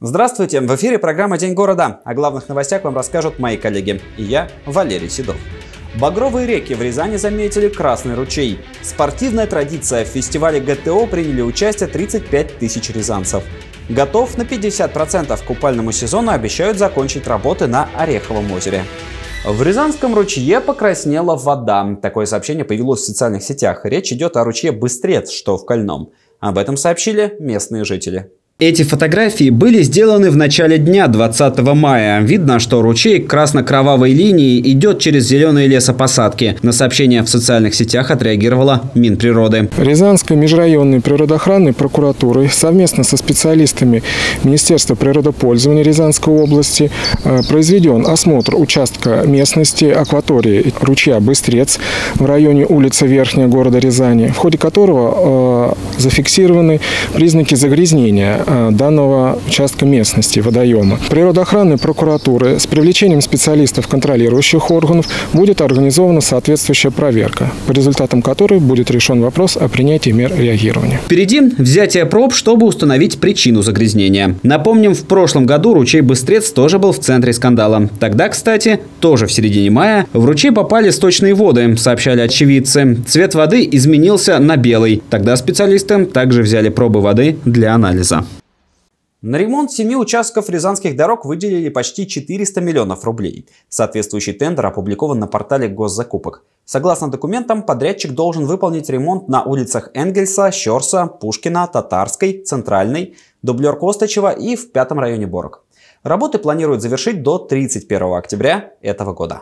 Здравствуйте! В эфире программа «День города». О главных новостях вам расскажут мои коллеги. И я, Валерий Седов. Багровые реки в Рязани заметили Красный ручей. Спортивная традиция. В фестивале ГТО приняли участие 35 тысяч рязанцев. Готов на 50% к купальному сезону обещают закончить работы на Ореховом озере. В Рязанском ручье покраснела вода. Такое сообщение появилось в социальных сетях. Речь идет о ручье Быстрец, что в Кольном. Об этом сообщили местные жители. Эти фотографии были сделаны в начале дня 20 мая. Видно, что ручей красно-кровавой линией идет через зеленые лесопосадки. На сообщение в социальных сетях отреагировала Минприроды. Рязанской межрайонной природоохранной прокуратурой совместно со специалистами Министерства природопользования Рязанской области произведен осмотр участка местности акватории ручья Быстрец в районе улицы Верхняя города Рязани, в ходе которого зафиксированы признаки загрязнения данного участка местности, водоема. Природоохранной прокуратуры с привлечением специалистов контролирующих органов будет организована соответствующая проверка, по результатам которой будет решен вопрос о принятии мер реагирования. Впереди взятие проб, чтобы установить причину загрязнения. Напомним, в прошлом году ручей Быстрец тоже был в центре скандала. Тогда, кстати, тоже в середине мая, в ручей попали сточные воды, сообщали очевидцы. Цвет воды изменился на белый. Тогда специалисты также взяли пробы воды для анализа. На ремонт 7 участков рязанских дорог выделили почти 400 миллионов рублей. Соответствующий тендер опубликован на портале госзакупок. Согласно документам, подрядчик должен выполнить ремонт на улицах Энгельса, Щорса, Пушкина, Татарской, Центральной, Дублер Костычева и в 5-м районе Борок. Работы планируют завершить до 31 октября этого года.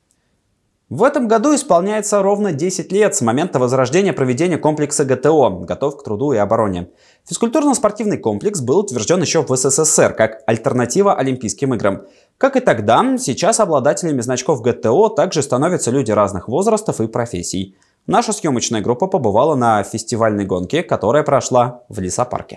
В этом году исполняется ровно 10 лет с момента возрождения проведения комплекса ГТО «Готов к труду и обороне». Физкультурно-спортивный комплекс был утвержден еще в СССР как альтернатива Олимпийским играм. Как и тогда, сейчас обладателями значков ГТО также становятся люди разных возрастов и профессий. Наша съемочная группа побывала на фестивальной гонке, которая прошла в лесопарке.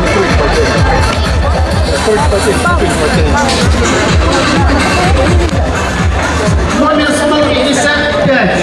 Номер 155.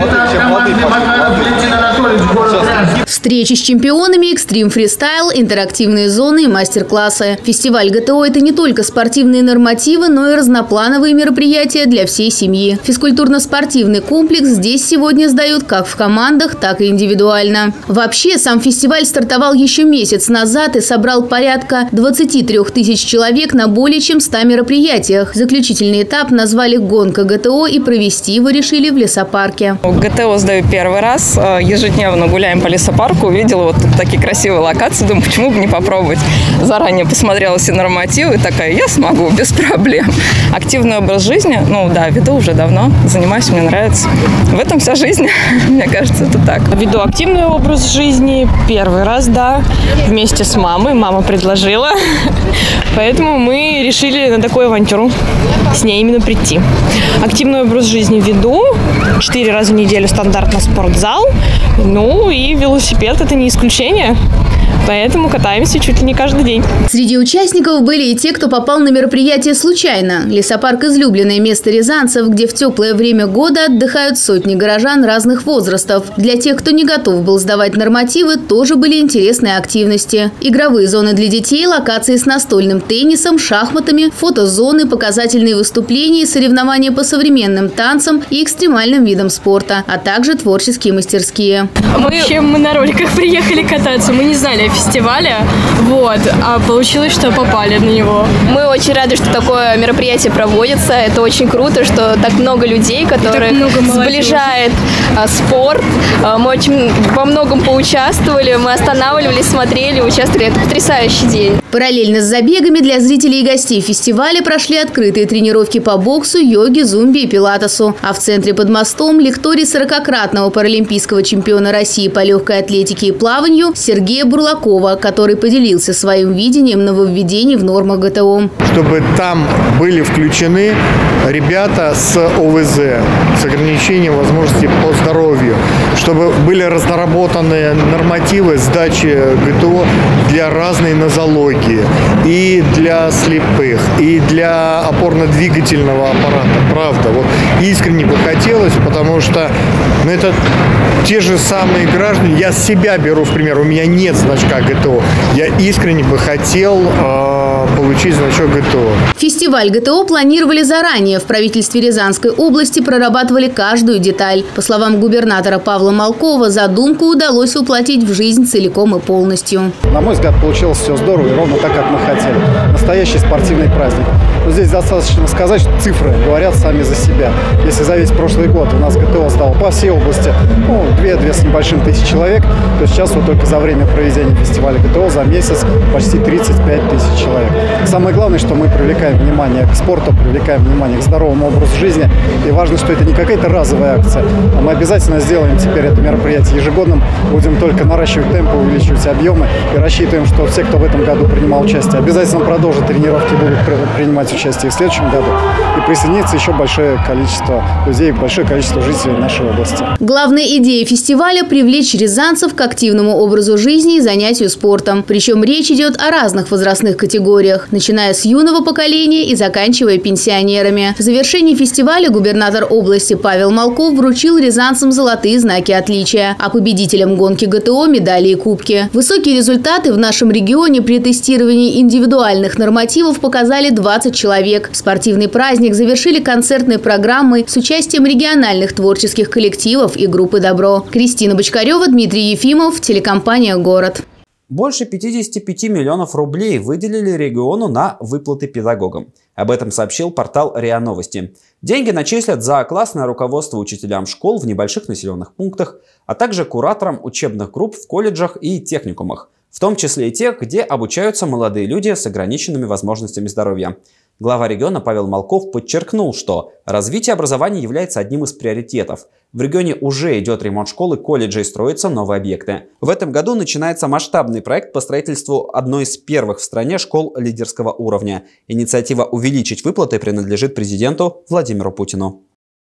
Встречи с чемпионами, экстрим фристайл, интерактивные зоны и мастер-классы. Фестиваль ГТО – это не только спортивные нормативы, но и разноплановые мероприятия для всей семьи. Физкультурно-спортивный комплекс здесь сегодня сдают как в командах, так и индивидуально. Вообще, сам фестиваль стартовал еще месяц назад и собрал порядка 23 тысяч человек на более чем 100 мероприятиях. Заключительный этап назвали «Гонка ГТО» и провести его решили в лесопарке. ГТО сдаю первый раз. Ежедневно гуляем по лесопарку. Увидела вот тут такие красивые локации. Думаю, почему бы не попробовать. Заранее посмотрела все нормативы. Такая, я смогу, без проблем. Активный образ жизни. Веду уже давно. Занимаюсь, мне нравится. В этом вся жизнь. Мне кажется, это так. Веду активный образ жизни. Первый раз, да. Вместе с мамой. Мама предложила. Поэтому мы решили на такую авантюру с ней именно прийти. Активный образ жизни веду. 4 раза в неделю стандартно спортзал. И велосипед – это не исключение. Поэтому катаемся чуть ли не каждый день. Среди участников были и те, кто попал на мероприятие случайно. Лесопарк – излюбленное место рязанцев, где в теплое время года отдыхают сотни горожан разных возрастов. Для тех, кто не готов был сдавать нормативы, тоже были интересные активности. Игровые зоны для детей, локации с настольным теннисом, шахматами, фотозоны, показательные выступления, соревнования по современным танцам и экстремальным видам спорта, а также творческие мастерские. Мы на роликах приехали кататься, мы не знали о фестивале, а получилось, что попали на него. Мы очень рады, что такое мероприятие проводится. Это очень круто, что так много людей, которые сближает спорт. Мы очень во многом поучаствовали, мы останавливались, смотрели, участвовали. Это потрясающий день. Параллельно с забегами для зрителей и гостей фестиваля прошли открытые тренировки по боксу, йоге, зумбе и пилатесу. А в центре под мостом лекторий 40-кратного паралимпийского чемпиона России по легкой атлетике и плаванию Сергея Бурлакова, который поделился своим видением нововведений в нормах ГТО. Чтобы там были включены ребята с ОВЗ, с ограничением возможностей по здоровью, чтобы были разработаны нормативы сдачи ГТО для разной нозологии, и для слепых, и для опорно-двигательного аппарата. Правда, искренне бы хотелось, потому что это те же самые граждане. Я себя беру в пример, у меня нет значка значка ГТО. Я искренне бы хотел получить значок ГТО. Фестиваль ГТО планировали заранее. В правительстве Рязанской области прорабатывали каждую деталь. По словам губернатора Павла Малкова, задумку удалось воплотить в жизнь целиком и полностью. На мой взгляд, получилось все здорово и ровно так, как мы хотели. Настоящий спортивный праздник. Но здесь достаточно сказать, что цифры говорят сами за себя. Если за весь прошлый год у нас ГТО стало по всей области 2 с небольшим тысяч человек, то сейчас вот только за время проведения фестиваля ГТО за месяц почти 35 тысяч человек. Самое главное, что мы привлекаем внимание к спорту, привлекаем внимание к здоровому образу жизни. И важно, что это не какая-то разовая акция, а мы обязательно сделаем теперь это мероприятие ежегодным, будем только наращивать темпы, увеличивать объемы и рассчитываем, что все, кто в этом году принимал участие, обязательно продолжат тренировки, будут принимать участие в следующем году. И присоединится еще большое количество людей, большое количество жителей нашей области. Главная идея фестиваля – привлечь рязанцев к активному образу жизни и занятию спортом. Причем речь идет о разных возрастных категориях, начиная с юного поколения и заканчивая пенсионерами. В завершении фестиваля губернатор области Павел Малков вручил рязанцам золотые знаки отличия, а победителям гонки ГТО – медали и кубки. Высокие результаты в нашем регионе при тестировании индивидуальных нормативов показали 20 человек. Спортивный праздник завершили концертной программой с участием региональных творческих коллективов и группы «Добро». Кристина Бочкарева, Дмитрий Ефимов, телекомпания «Город». Больше 55 миллионов рублей выделили региону на выплаты педагогам. Об этом сообщил портал РИА Новости. Деньги начислят за классное руководство учителям школ в небольших населенных пунктах, а также кураторам учебных групп в колледжах и техникумах, в том числе и тех, где обучаются молодые люди с ограниченными возможностями здоровья. Глава региона Павел Малков подчеркнул, что развитие образования является одним из приоритетов. В регионе уже идет ремонт школ и колледжей, строятся новые объекты. В этом году начинается масштабный проект по строительству одной из первых в стране школ лидерского уровня. Инициатива увеличить выплаты принадлежит президенту Владимиру Путину.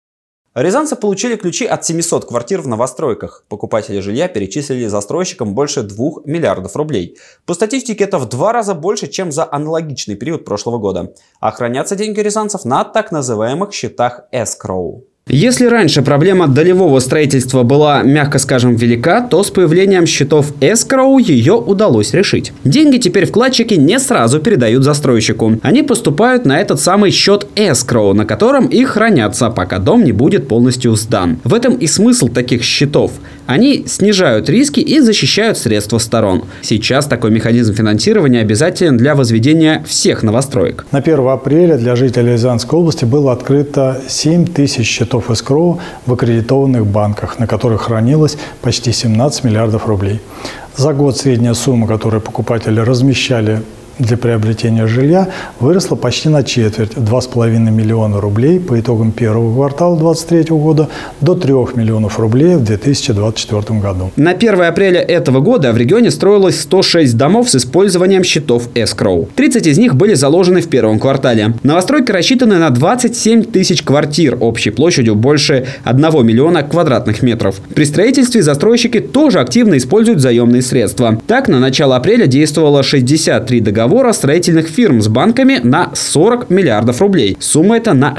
Рязанцы получили ключи от 700 квартир в новостройках. Покупатели жилья перечислили застройщикам больше 2 миллиардов рублей. По статистике это в 2 раза больше, чем за аналогичный период прошлого года. А хранятся деньги рязанцев на так называемых счетах эскроу. Если раньше проблема долевого строительства была, мягко скажем, велика, то с появлением счетов эскроу ее удалось решить. Деньги теперь вкладчики не сразу передают застройщику. Они поступают на этот самый счет эскроу, на котором и хранятся, пока дом не будет полностью сдан. В этом и смысл таких счетов. Они снижают риски и защищают средства сторон. Сейчас такой механизм финансирования обязателен для возведения всех новостроек. На 1 апреля для жителей Рязанской области было открыто 7 тысяч счетов эскроу в аккредитованных банках, на которых хранилось почти 17 миллиардов рублей. За год средняя сумма, которую покупатели размещали для приобретения жилья, выросла почти на четверть – 2,5 миллиона рублей по итогам первого квартала 2023 года до 3 миллионов рублей в 2024 году. На 1 апреля этого года в регионе строилось 106 домов с использованием счетов эскроу. 30 из них были заложены в первом квартале. Новостройки рассчитаны на 27 тысяч квартир общей площадью больше 1 миллиона квадратных метров. При строительстве застройщики тоже активно используют заемные средства. Так, на начало апреля действовало 63 договора строительных фирм с банками на 40 миллиардов рублей. Сумма эта на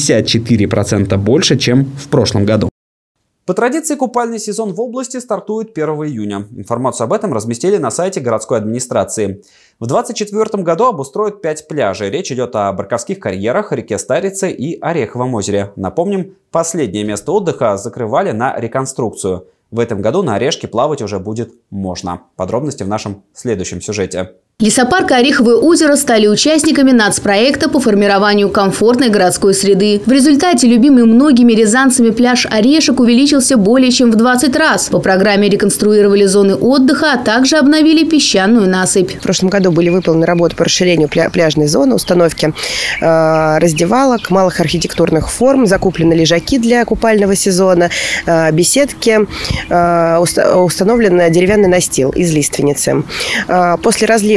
64% больше, чем в прошлом году. По традиции купальный сезон в области стартует 1 июня. Информацию об этом разместили на сайте городской администрации. В 2024 году обустроят 5 пляжей. Речь идет о Барковских карьерах, реке Старице и Ореховом озере. Напомним, последнее место отдыха закрывали на реконструкцию. В этом году на Орешке плавать уже будет можно. Подробности в нашем следующем сюжете. Лесопарк и Ореховое озеро стали участниками нацпроекта по формированию комфортной городской среды. В результате любимый многими рязанцами пляж Орешек увеличился более чем в 20 раз. По программе реконструировали зоны отдыха, а также обновили песчаную насыпь. В прошлом году были выполнены работы по расширению пляжной зоны, установки раздевалок, малых архитектурных форм, закуплены лежаки для купального сезона, беседки, установлен деревянный настил из лиственницы. После разлива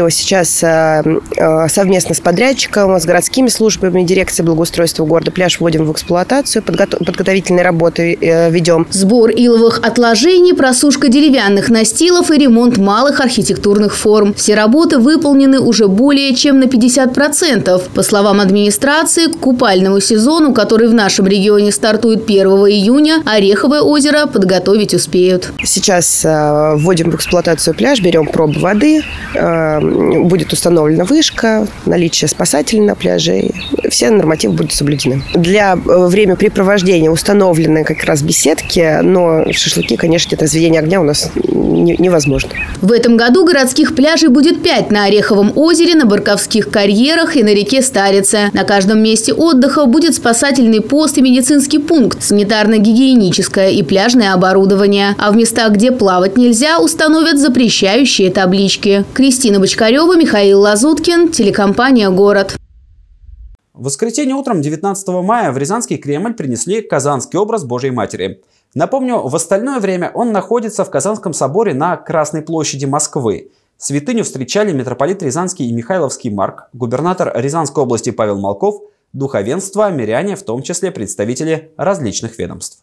Напомню, сейчас совместно с подрядчиком, с городскими службами, дирекцией благоустройства города пляж вводим в эксплуатацию, подготовительные работы ведем. Сбор иловых отложений, просушка деревянных настилов и ремонт малых архитектурных форм. Все работы выполнены уже более чем на 50%. По словам администрации, к купальному сезону, который в нашем регионе стартует 1 июня, Ореховое озеро подготовить успеют. Сейчас вводим в эксплуатацию пляж, берем пробы воды, будет установлена вышка, наличие спасателей на пляже, все нормативы будут соблюдены. Для времяпрепровождения установлены как раз беседки, но шашлыки, конечно, это разведение огня у нас невозможно. В этом году городских пляжей будет 5 на Ореховом озере, на Барковских карьерах и на реке Старице. На каждом месте отдыха будет спасательный пост и медицинский пункт, санитарно-гигиеническое и пляжное оборудование. А в местах, где плавать нельзя, установят запрещающие таблички. Кристина Бочкарева, Михаил Лазуткин, телекомпания «Город». В воскресенье утром 19 мая в Рязанский Кремль принесли казанский образ Божией Матери. Напомню, в остальное время он находится в Казанском соборе на Красной площади Москвы. Святыню встречали митрополит Рязанский и Михайловский Марк, губернатор Рязанской области Павел Малков, духовенство, миряне, в том числе представители различных ведомств.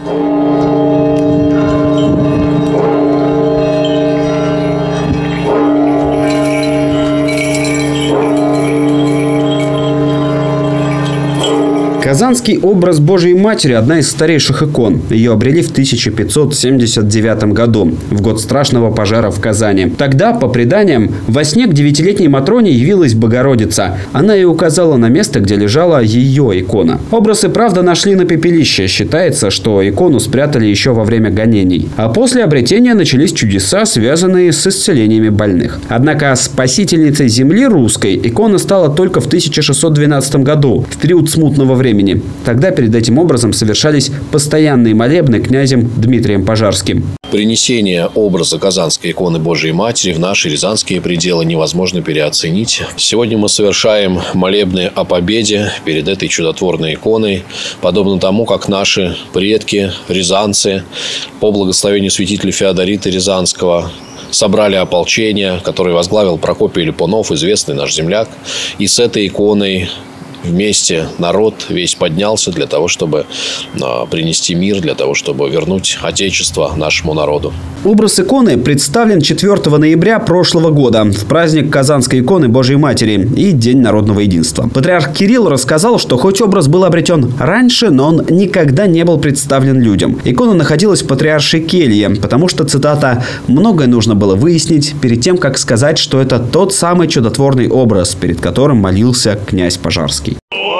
Казанский образ Божией Матери – одна из старейших икон. Ее обрели в 1579 году, в год страшного пожара в Казани. Тогда, по преданиям, во сне к 9-летней Матроне явилась Богородица. Она и указала на место, где лежала ее икона. Образ и правда нашли на пепелище. Считается, что икону спрятали еще во время гонений. А после обретения начались чудеса, связанные с исцелениями больных. Однако спасительницей земли русской икона стала только в 1612 году, в период смутного времени. Тогда перед этим образом совершались постоянные молебны князем Дмитрием Пожарским. Принесение образа Казанской иконы Божией Матери в наши рязанские пределы невозможно переоценить. Сегодня мы совершаем молебны о победе перед этой чудотворной иконой, подобно тому, как наши предки, рязанцы, по благословению святителя Феодорита Рязанского, собрали ополчение, которое возглавил Прокопий Липунов, известный наш земляк, и с этой иконой вместе народ весь поднялся для того, чтобы принести мир, для того, чтобы вернуть Отечество нашему народу. Образ иконы представлен 4 ноября прошлого года в праздник Казанской иконы Божией Матери и День народного единства. Патриарх Кирилл рассказал, что хоть образ был обретен раньше, но он никогда не был представлен людям. Икона находилась в патриаршей келье, потому что, цитата, «многое нужно было выяснить перед тем, как сказать, что это тот самый чудотворный образ, перед которым молился князь Пожарский».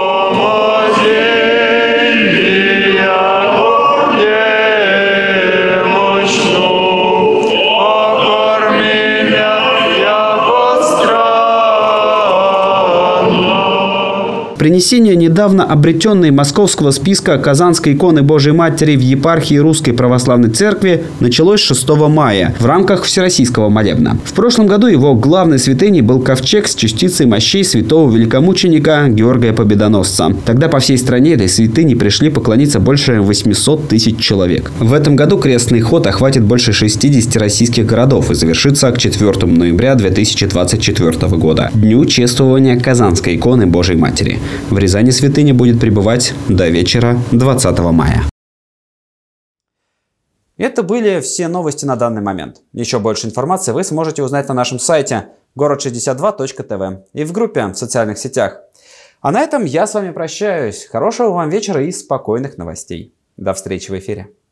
Принесение недавно обретенной московского списка Казанской иконы Божией Матери в епархии Русской Православной Церкви началось 6 мая в рамках Всероссийского молебна. В прошлом году его главной святыней был ковчег с частицей мощей святого великомученика Георгия Победоносца. Тогда по всей стране этой святыне пришли поклониться больше 800 тысяч человек. В этом году крестный ход охватит больше 60 российских городов и завершится к 4 ноября 2024 года, дню чествования Казанской иконы Божией Матери. В Рязани святыня будет пребывать до вечера 20 мая. Это были все новости на данный момент. Еще больше информации вы сможете узнать на нашем сайте город62.тв и в группе в социальных сетях. А на этом я с вами прощаюсь. Хорошего вам вечера и спокойных новостей. До встречи в эфире.